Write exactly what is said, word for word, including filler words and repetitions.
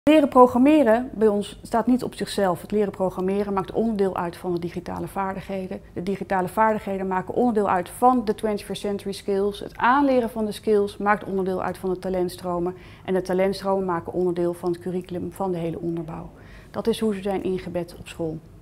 Leren programmeren bij ons staat niet op zichzelf. Het leren programmeren maakt onderdeel uit van de digitale vaardigheden. De digitale vaardigheden maken onderdeel uit van de twenty-first century skills. Het aanleren van de skills maakt onderdeel uit van de talentstromen. En de talentstromen maken onderdeel van het curriculum van de hele onderbouw. Dat is hoe ze zijn ingebed op school.